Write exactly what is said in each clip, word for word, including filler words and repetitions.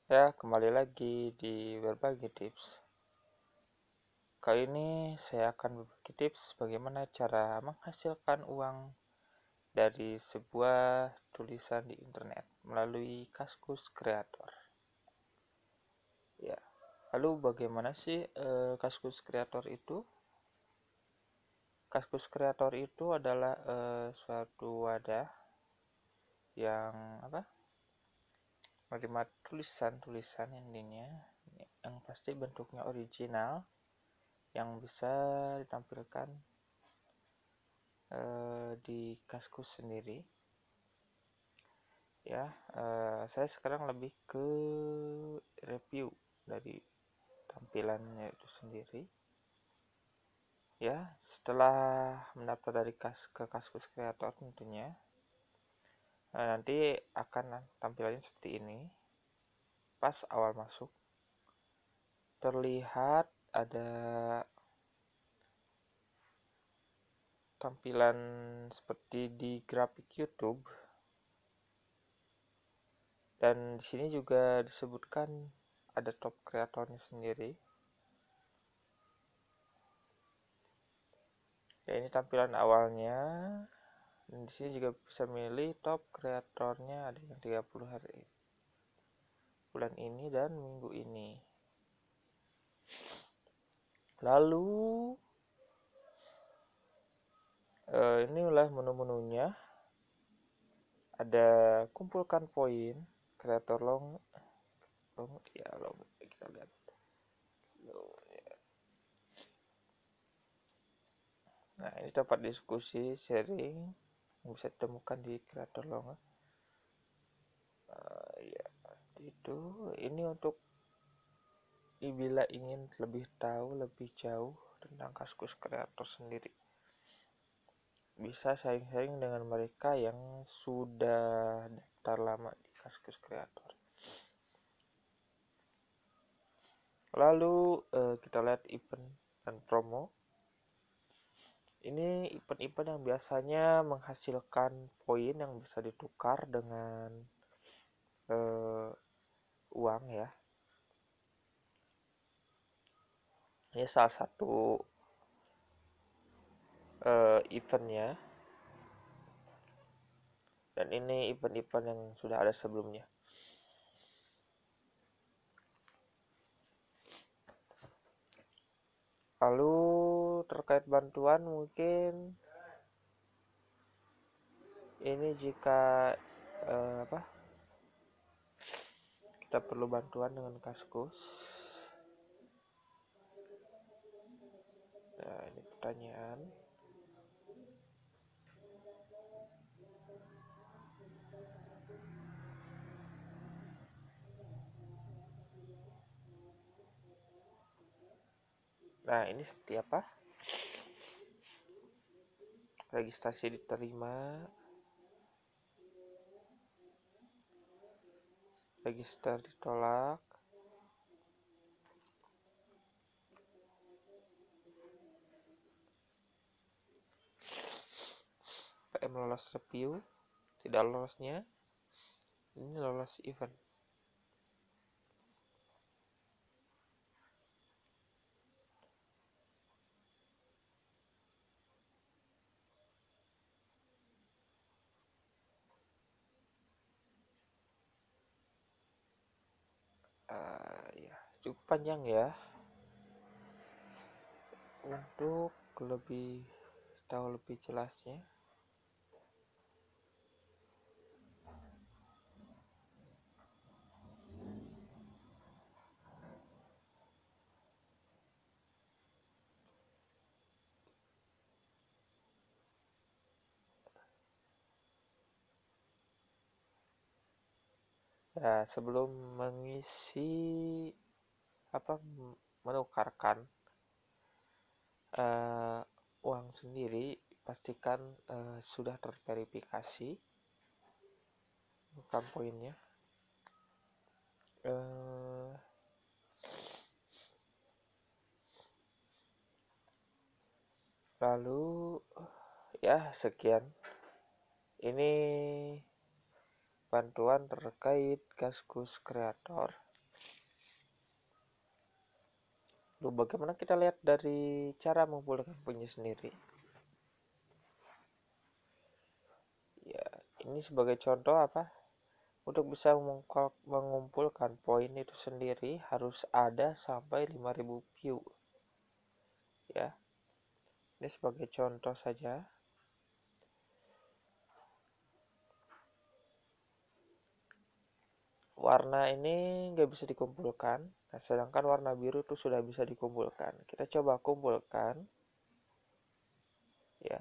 Ya, kembali lagi di berbagi tips. Kali ini saya akan berbagi tips bagaimana cara menghasilkan uang dari sebuah tulisan di internet melalui Kaskus Creator. Ya, lalu bagaimana sih eh, Kaskus Creator itu? Kaskus Creator itu adalah eh, suatu wadah yang apa? menerima tulisan-tulisan intinya yang pasti bentuknya original yang bisa ditampilkan uh, di Kaskus sendiri. Ya, uh, saya sekarang lebih ke review dari tampilannya itu sendiri. Ya, setelah mendaftar dari kas ke Kaskus Creator tentunya, uh, nanti akan tampilannya seperti ini. Pas awal masuk, terlihat ada tampilan seperti di grafik YouTube, dan di sini juga disebutkan ada top kreatornya sendiri. Ya, ini tampilan awalnya, dan di sini juga bisa milih top kreatornya, ada yang tiga puluh hari bulan ini dan minggu ini. Lalu eh, inilah menu-menunya. Ada kumpulkan poin, kreator long, long ya long kita lihat. Nah, ini tempat diskusi, sharing yang bisa ditemukan di kreator long. Uh, ya, itu ini untuk bila ingin lebih tahu lebih jauh tentang Kaskus Creator sendiri. Bisa sharing-sharing dengan mereka yang sudah daftar lama di Kaskus Creator. Lalu eh, kita lihat event dan promo. Ini event-event yang biasanya menghasilkan poin yang bisa ditukar dengan eh, uang ya. Ini salah satu uh, eventnya, dan ini event-event yang sudah ada sebelumnya. Lalu terkait bantuan, mungkin ini jika uh, apa kita perlu bantuan dengan Kaskus. Nah, ini pertanyaan. Nah, ini seperti apa? Registrasi diterima, register ditolak, P M lolos review, tidak lolosnya, ini lolos event. Uh, ya, cukup panjang ya. Untuk lebih tahu lebih jelasnya, ya sebelum mengisi apa menukarkan uh, uang sendiri, pastikan uh, sudah terverifikasi bukan poinnya. Uh, lalu ya sekian. Ini bantuan terkait Kaskus Creator. Lalu bagaimana kita lihat dari cara mengumpulkan poinnya sendiri? Ya, ini sebagai contoh apa? Untuk bisa mengumpulkan poin itu sendiri harus ada sampai lima ribu view. Ya. Ini sebagai contoh saja. Warna ini nggak bisa dikumpulkan. Nah, sedangkan warna biru itu sudah bisa dikumpulkan. Kita coba kumpulkan. Ya.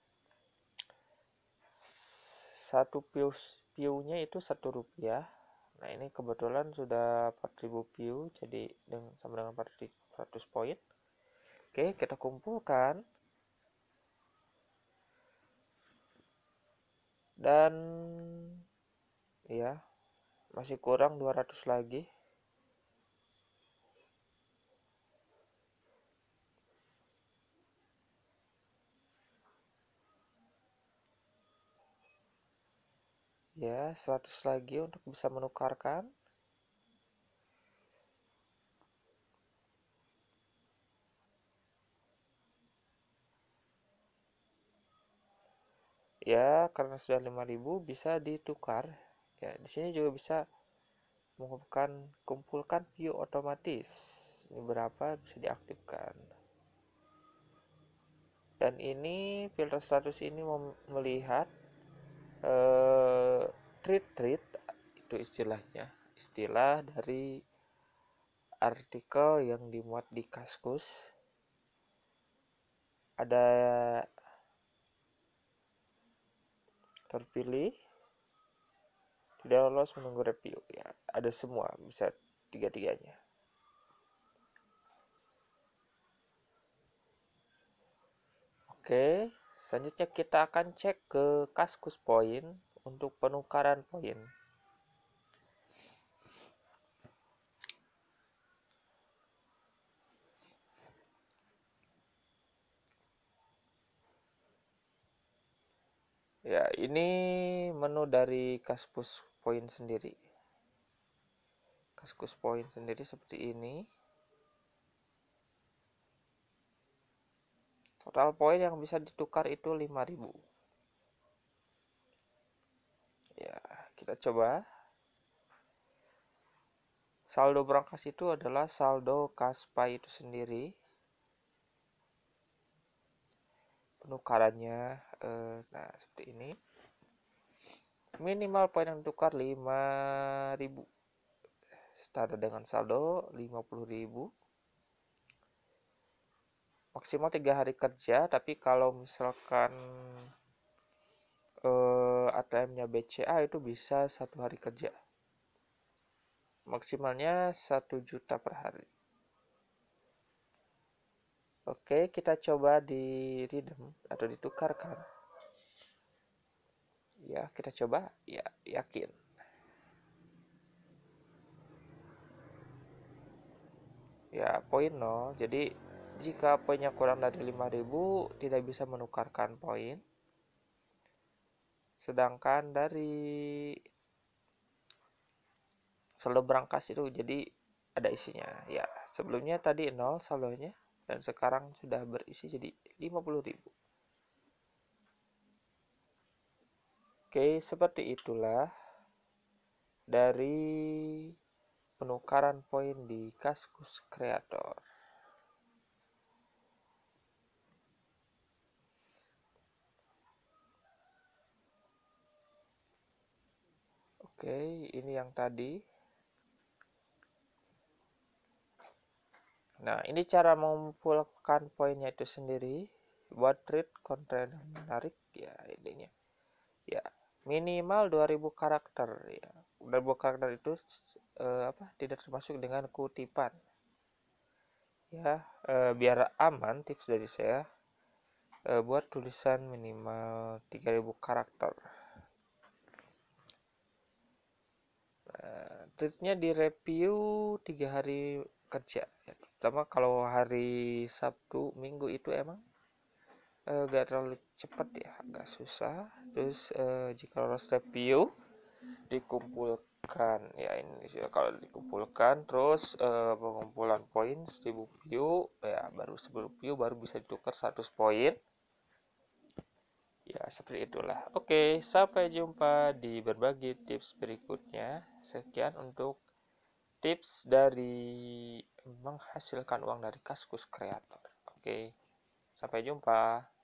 Satu view view-nya itu satu rupiah. Nah, ini kebetulan sudah empat ribu view, jadi sama dengan empat ratus poin. Oke, kita kumpulkan. Dan ya, masih kurang dua ratus lagi. Ya, seratus lagi untuk bisa menukarkan. Ya, karena sudah lima ribu bisa ditukar. Ya, di sini juga bisa mengumpulkan kumpulkan view otomatis. Ini berapa bisa diaktifkan. Dan ini filter status ini melihat eh, tweet-tweet itu istilahnya, istilah dari artikel yang dimuat di Kaskus. Ada terpilih, tidak lolos menunggu review. Ya, ada semua, bisa tiga-tiganya. Oke, selanjutnya kita akan cek ke Kaskus Point untuk penukaran poin. Ya, ini menu dari Kaskus Point sendiri. Kaskus Point sendiri seperti ini. Total poin yang bisa ditukar itu lima ribu. Ya, kita coba. Saldo berangkas itu adalah saldo Kaspai itu sendiri. Penukarannya eh, nah seperti ini. Minimal poin yang ditukar lima ribu. Setara dengan saldo lima puluh ribu. Maksimal tiga hari kerja, tapi kalau misalkan eh, A T M-nya B C A itu bisa satu hari kerja. Maksimalnya satu juta per hari. Oke, kita coba di redeem atau ditukarkan. Ya, kita coba. Ya, yakin. Ya, poin nol. Jadi, jika poinnya kurang dari lima ribu, tidak bisa menukarkan poin. Sedangkan dari saldo berangkas itu jadi ada isinya. Ya, sebelumnya tadi nol saldonya dan sekarang sudah berisi jadi lima puluh ribu. Oke, seperti itulah dari penukaran poin di Kaskus Creator. Oke, ini yang tadi. Nah, ini cara mengumpulkan poinnya itu sendiri. Buat tweet konten yang menarik, ya intinya. Ya, minimal dua ribu karakter ya. dua ribu karakter itu eh, apa? Tidak termasuk dengan kutipan. Ya, eh, biar aman tips dari saya. Eh, buat tulisan minimal tiga ribu karakter. Nah, tweetnya di review tiga hari kerja. Ya, pertama kalau hari Sabtu, Minggu itu emang eh, gak terlalu cepat ya, agak susah. Terus eh, jika lolos review dikumpul dikumpulkan. Ya ini kalau dikumpulkan terus eh, pengumpulan poin seribu view, ya baru seribu view baru bisa ditukar seratus poin. Ya seperti itulah. Oke, sampai jumpa di berbagai tips berikutnya. Sekian untuk tips dari menghasilkan uang dari Kaskus Kreator. Oke, sampai jumpa.